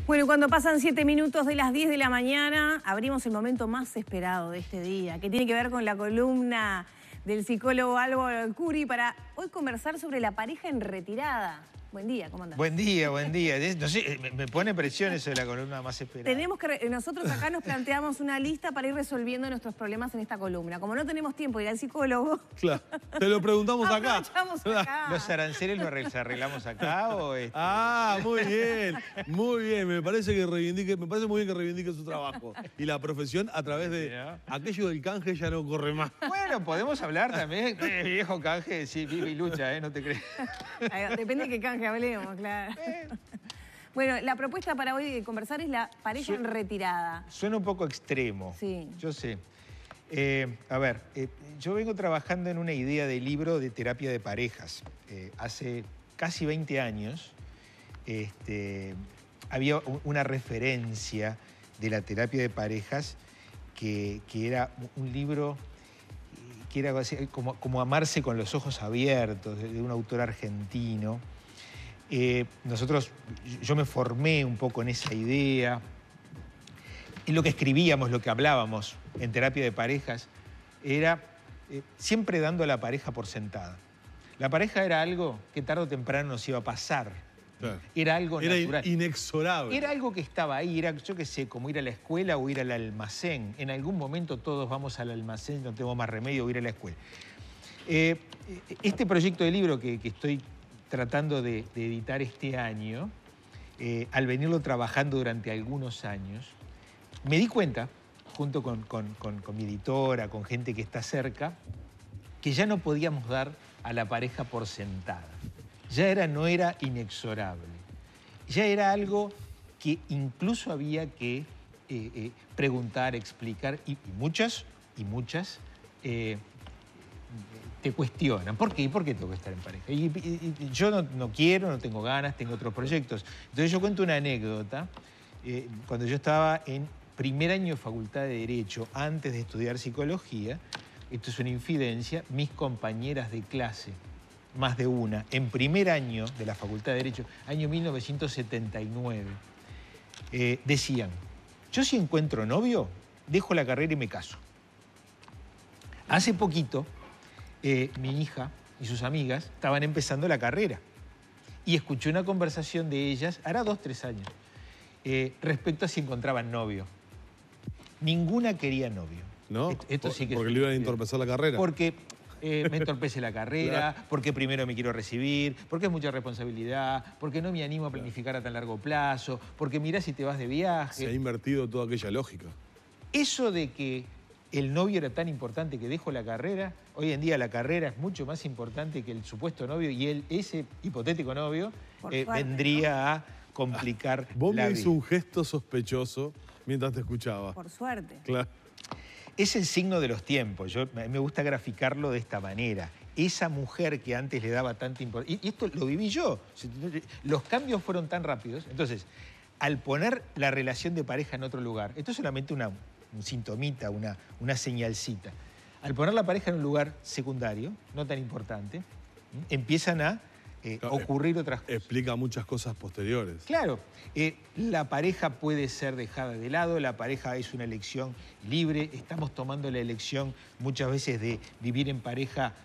Bueno, cuando pasan 7 minutos de las 10 de la mañana, abrimos el momento más esperado de este día, que tiene que ver con la columna del psicólogo Álvaro Curi para hoy conversar sobre la pareja en retirada. Buen día, ¿cómo andás? Buen día, buen día. No sé, me pone presión eso de la columna más esperada. Tenemos que, nosotros acá nos planteamos una lista para ir resolviendo nuestros problemas en esta columna. Como no tenemos tiempo de ir al psicólogo... Claro, te lo preguntamos acá. Acá. ¿Los aranceles los arreglamos acá o...? Ah, muy bien, muy bien. Me parece muy bien que reivindique su trabajo. Y la profesión a través de aquello del canje ya no corre más. Bueno, podemos hablar también. Viejo canje, sí, vive y lucha, no te crees. Depende de qué canje hablemos, claro. Bueno, la propuesta para hoy conversar es la pareja en retirada. Suena un poco extremo. Sí. Yo sé. Yo vengo trabajando en una idea de libro de terapia de parejas. Hace casi 20 años había una referencia de la terapia de parejas que era un libro que era como Amarse con los ojos abiertos, de un autor argentino. Yo me formé un poco en esa idea. Y lo que escribíamos, lo que hablábamos en terapia de parejas, era siempre dando a la pareja por sentada. La pareja era algo que tarde o temprano nos iba a pasar. Claro. Era algo natural. Era inexorable. Era algo que estaba ahí, era, yo qué sé, como ir a la escuela o ir al almacén. En algún momento todos vamos al almacén, no tengo más remedio, o ir a la escuela. Este proyecto de libro que estoy tratando de editar este año, al venirlo trabajando durante algunos años, me di cuenta, junto con mi editora, con gente que está cerca, que ya no podíamos dar a la pareja por sentada. No era inexorable. Ya era algo que incluso había que preguntar, explicar, y muchas te cuestionan. ¿Por qué? ¿Por qué tengo que estar en pareja? Y yo no quiero, no tengo ganas, tengo otros proyectos. Entonces yo cuento una anécdota. Cuando yo estaba en primer año de Facultad de Derecho, antes de estudiar psicología, esto es una infidencia, mis compañeras de clase, más de una, en primer año de la Facultad de Derecho, año 1979, decían, yo si encuentro novio, dejo la carrera y me caso. Hace poquito, mi hija y sus amigas estaban empezando la carrera y escuché una conversación de ellas, hará 2 o 3 años, respecto a si encontraban novio. Ninguna quería novio. ¿No? Esto sí que porque le iban a entorpecer la carrera. Porque me entorpece la carrera, Claro. porque primero me quiero recibir, porque es mucha responsabilidad, porque no me animo a planificar a tan largo plazo, porque mirá si te vas de viaje. Se ha invertido toda aquella lógica. Eso de que el novio era tan importante que dejo la carrera, hoy en día la carrera es mucho más importante que el supuesto novio y ese hipotético novio vendría a complicar Vos la me vida. hizo un gesto sospechoso mientras te escuchaba. Por suerte. Claro. Es el signo de los tiempos. Me gusta graficarlo de esta manera. Esa mujer que antes le daba tanta importancia... Y esto lo viví yo. Los cambios fueron tan rápidos. Entonces, al poner la relación de pareja en otro lugar, esto es solamente un sintomita, una señalcita. Al poner la pareja en un lugar secundario, no tan importante, empiezan a ocurrir otras cosas. Explica muchas cosas posteriores. Claro, la pareja puede ser dejada de lado, la pareja es una elección libre, estamos tomando la elección muchas veces de vivir en pareja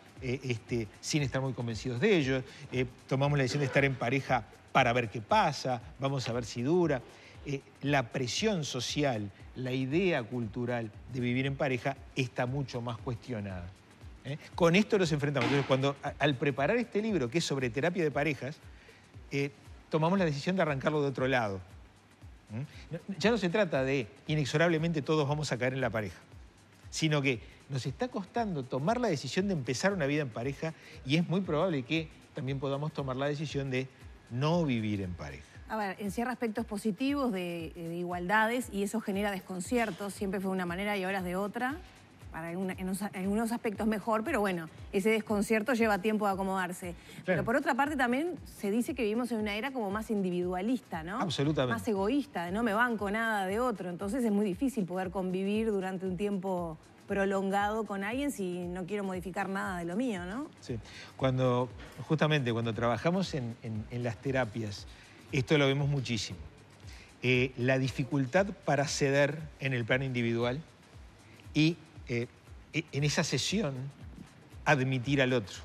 sin estar muy convencidos de ello, tomamos la decisión de estar en pareja para ver qué pasa, vamos a ver si dura. La presión social, la idea cultural de vivir en pareja está mucho más cuestionada. Con esto nos enfrentamos. Entonces, al preparar este libro, que es sobre terapia de parejas, tomamos la decisión de arrancarlo de otro lado. Ya no se trata de inexorablemente todos vamos a caer en la pareja, sino que nos está costando tomar la decisión de empezar una vida en pareja y es muy probable que también podamos tomar la decisión de no vivir en pareja. A ver, encierra aspectos positivos de igualdades y eso genera desconciertos. Siempre fue de una manera y ahora es de otra. En algunos aspectos mejor, pero bueno, ese desconcierto lleva tiempo de acomodarse. Claro. Pero por otra parte también se dice que vivimos en una era como más individualista, ¿no? Absolutamente. Más egoísta, de no me banco nada de otro. Entonces es muy difícil poder convivir durante un tiempo prolongado con alguien si no quiero modificar nada de lo mío, ¿no? Sí. Justamente cuando trabajamos en las terapias, esto lo vemos muchísimo. la dificultad para ceder en el plano individual y en esa sesión admitir al otro,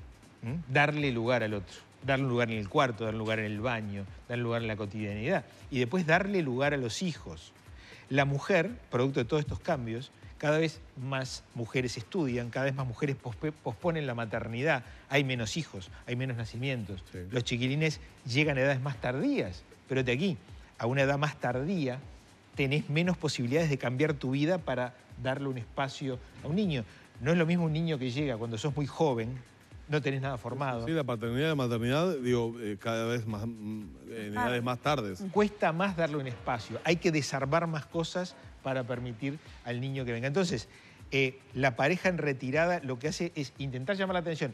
darle lugar al otro, darle lugar en el cuarto, darle lugar en el baño, darle lugar en la cotidianidad y después darle lugar a los hijos. La mujer, producto de todos estos cambios, cada vez más mujeres estudian, cada vez más mujeres posponen la maternidad, hay menos hijos, hay menos nacimientos. Sí. Los chiquilines llegan a edades más tardías, pero de aquí a una edad más tardía tenés menos posibilidades de cambiar tu vida para darle un espacio a un niño. No es lo mismo un niño que llega cuando sos muy joven, no tenés nada formado. Sí, la paternidad y la maternidad, digo, cada vez más, en edades más tardes. Cuesta más darle un espacio, hay que desarmar más cosas para permitir al niño que venga. Entonces, la pareja en retirada lo que hace es intentar llamar la atención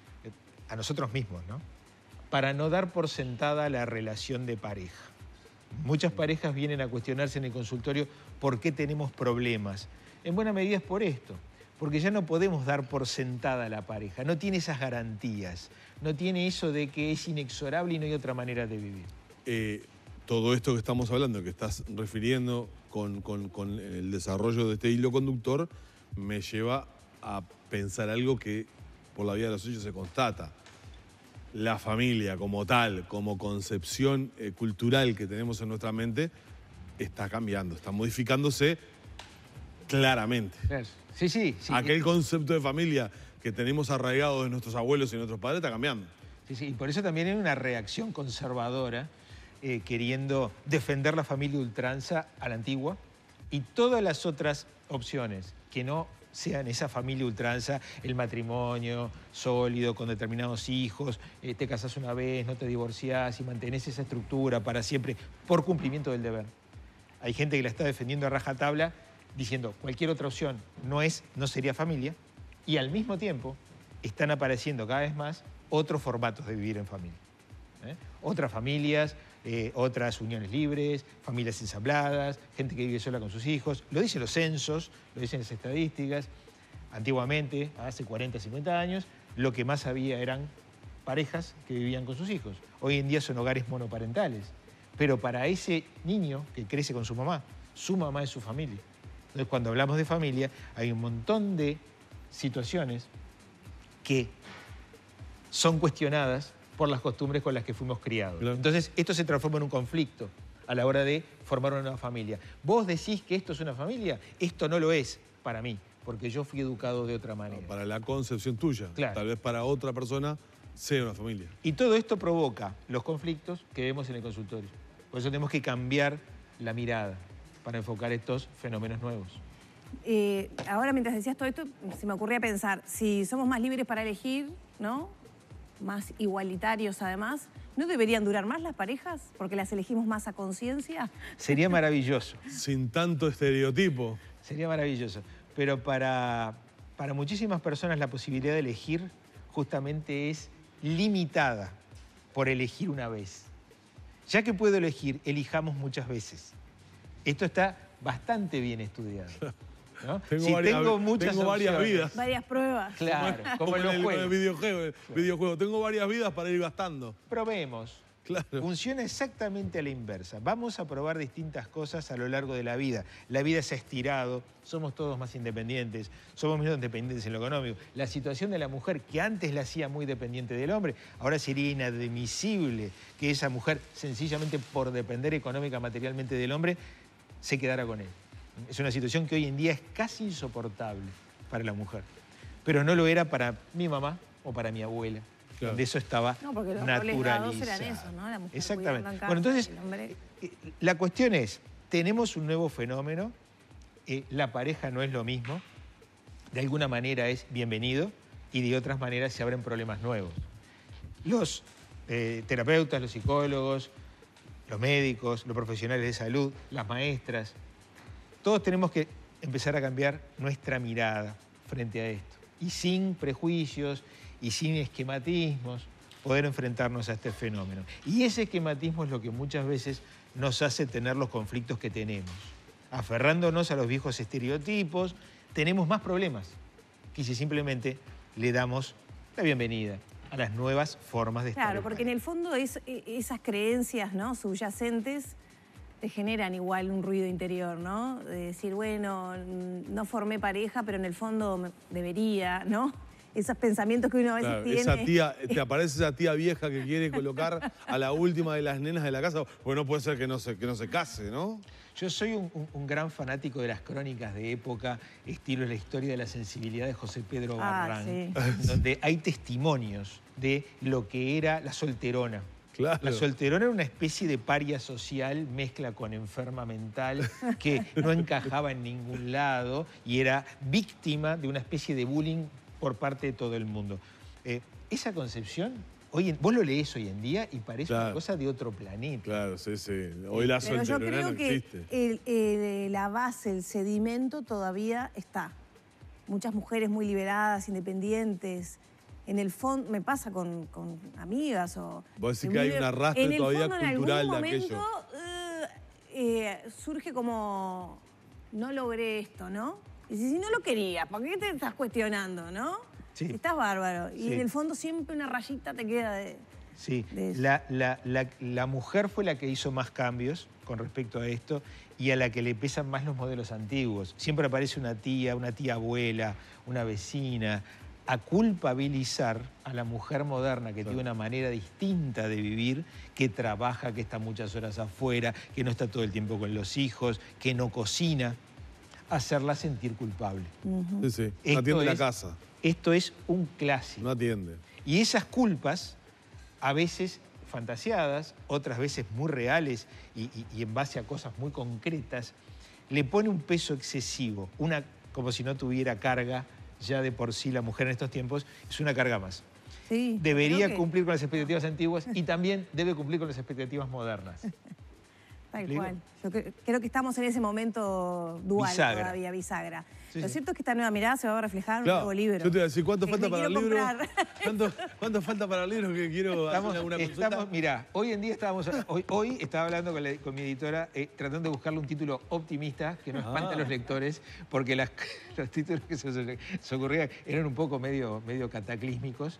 a nosotros mismos, ¿no? Para no dar por sentada la relación de pareja. Muchas parejas vienen a cuestionarse en el consultorio por qué tenemos problemas. En buena medida es por esto, porque ya no podemos dar por sentada a la pareja, no tiene esas garantías, no tiene eso de que es inexorable y no hay otra manera de vivir. Todo esto que estamos hablando, que estás refiriendo con el desarrollo de este hilo conductor, me lleva a pensar algo que por la vida de los hechos se constata. La familia como tal, como concepción cultural que tenemos en nuestra mente, está cambiando, está modificándose claramente. Sí, sí. Aquel concepto de familia que tenemos arraigado de nuestros abuelos y nuestros padres está cambiando. Sí, sí, y por eso también hay una reacción conservadora queriendo defender la familia ultranza a la antigua y todas las otras opciones que no sean esa familia ultranza, el matrimonio sólido con determinados hijos, te casás una vez, no te divorciás y mantenés esa estructura para siempre por cumplimiento del deber. Hay gente que la está defendiendo a rajatabla diciendo cualquier otra opción no sería familia y al mismo tiempo están apareciendo cada vez más otros formatos de vivir en familia. Otras familias, otras uniones libres, familias ensambladas, gente que vive sola con sus hijos. Lo dicen los censos, lo dicen las estadísticas. Antiguamente, hace 40, 50 años, lo que más había eran parejas que vivían con sus hijos. Hoy en día son hogares monoparentales. Pero para ese niño que crece con su mamá es su familia. Entonces, cuando hablamos de familia, hay un montón de situaciones que son cuestionadas por las costumbres con las que fuimos criados. Claro. Entonces, esto se transforma en un conflicto a la hora de formar una nueva familia. Vos decís que esto es una familia, esto no lo es para mí, porque yo fui educado de otra manera. Para la concepción tuya, claro. Tal vez para otra persona sea una familia. Y todo esto provoca los conflictos que vemos en el consultorio. Por eso tenemos que cambiar la mirada para enfocar estos fenómenos nuevos. Ahora, mientras decías todo esto, se me ocurría pensar, si somos más libres para elegir, ¿no?, más igualitarios además, ¿no deberían durar más las parejas porque las elegimos más a conciencia? Sería maravilloso. Sin tanto estereotipo. Sería maravilloso. Pero para muchísimas personas la posibilidad de elegir justamente es limitada por elegir una vez. Ya que puedo elegir, elijamos muchas veces. Esto está bastante bien estudiado, ¿no? Tengo varias vidas. Varias pruebas. Claro, como en los juegos. Con el videojuego. Tengo varias vidas para ir gastando. Probemos. Claro. Funciona exactamente a la inversa. Vamos a probar distintas cosas a lo largo de la vida. La vida se ha estirado, somos todos más independientes, somos menos dependientes en lo económico. La situación de la mujer, que antes la hacía muy dependiente del hombre, ahora sería inadmisible que esa mujer, sencillamente por depender económica, materialmente del hombre, se quedara con él. Es una situación que hoy en día es casi insoportable para la mujer. Pero no lo era para mi mamá o para mi abuela. Claro. Donde eso estaba naturalizado. Eran eso, ¿no? La mujer exactamente. En casa, bueno, entonces, el hombre... la cuestión es, tenemos un nuevo fenómeno, la pareja no es lo mismo, de alguna manera es bienvenido y de otras maneras se abren problemas nuevos. Los terapeutas, los psicólogos, los médicos, los profesionales de salud, las maestras, todos tenemos que empezar a cambiar nuestra mirada frente a esto. Y sin prejuicios y sin esquematismos, poder enfrentarnos a este fenómeno. Y ese esquematismo es lo que muchas veces nos hace tener los conflictos que tenemos. Aferrándonos a los viejos estereotipos, tenemos más problemas que si simplemente le damos la bienvenida a las nuevas formas de estar. Claro, porque en el fondo esas creencias, ¿no?, subyacentes te generan igual un ruido interior, ¿no? De decir, bueno, no formé pareja, pero en el fondo debería, ¿no? Esos pensamientos que uno a veces Claro, tiene. esa tía, te aparece esa tía vieja que quiere colocar a la última de las nenas de la casa, pues no puede ser que no se case, ¿no? Yo soy un gran fanático de las crónicas de época, estilo La historia de la sensibilidad de José Pedro Barrán, Sí. donde hay testimonios de lo que era la solterona. Claro. La solterona era una especie de paria social, mezcla con enferma mental, que no encajaba en ningún lado y era víctima de una especie de bullying por parte de todo el mundo. Esa concepción, vos lo leés hoy en día y parece una cosa de otro planeta. Claro, sí. Hoy la Pero yo solterona creo no que existe. la base, el sedimento todavía está. Muchas mujeres muy liberadas, independientes. En el fondo, me pasa con amigas o... Vos decís que hay un arrastre todavía cultural de aquello. En algún momento surge como, no logré esto, ¿no? Y si no lo querías, ¿por qué te estás cuestionando, no? Sí. Estás bárbaro. Y Sí. en el fondo siempre una rayita te queda de... Sí, de eso. la mujer fue la que hizo más cambios con respecto a esto y a la que le pesan más los modelos antiguos. Siempre aparece una tía abuela, una vecina, a culpabilizar a la mujer moderna que tiene una manera distinta de vivir, que trabaja, que está muchas horas afuera, que no está todo el tiempo con los hijos, que no cocina, hacerla sentir culpable. Sí. No atiende la casa. Esto es un clásico. No atiende. Y esas culpas, a veces fantaseadas, otras veces muy reales y en base a cosas muy concretas, le pone un peso excesivo, como si no tuviera carga ya de por sí la mujer en estos tiempos, es una carga más. Sí, Debería cumplir con las expectativas antiguas y también debe cumplir con las expectativas modernas. Tal ¿Digo? cual. Yo creo que estamos en ese momento dual Bisagra. todavía, bisagra. Sí, Lo sí. cierto es que esta nueva mirada se va a reflejar en un Claro, nuevo libro. yo te iba a decir, ¿cuánto Que falta me para el quiero libro? comprar. ¿Cuánto falta para el libro que quiero hacer alguna consulta? Mirá, hoy en día hoy estaba hablando con mi editora tratando de buscarle un título optimista que no espanta a los lectores, porque los títulos que se ocurrían eran un poco medio cataclísmicos.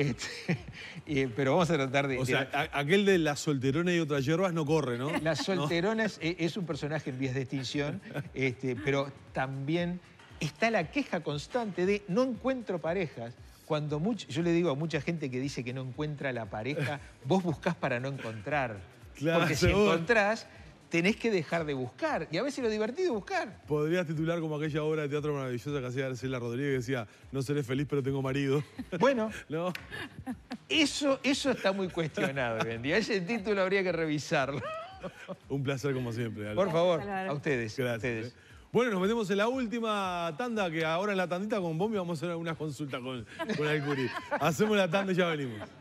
Pero vamos a tratar de... O sea, aquel de la solterona y otras hierbas no corre, ¿no? La solterona es un personaje en vías de extinción, pero también está la queja constante de no encuentro parejas. Cuando yo le digo a mucha gente que dice que no encuentra la pareja, vos buscás para no encontrar. Claro, porque si seguro. encontrás, tenés que dejar de buscar. Y a veces lo divertido es buscar. Podrías titular como aquella obra de teatro maravillosa que hacía Arcela Rodríguez, que decía, no seré feliz pero tengo marido. Bueno, ¿No? eso está muy cuestionado hoy en día. Ese título habría que revisarlo. Un placer como siempre, Ale. Por favor, Álvaro. a ustedes. Gracias. A ustedes. Bueno, nos metemos en la última tanda, que ahora en la tandita con Bombi vamos a hacer una consulta con Alcuri. Hacemos la tanda y ya venimos.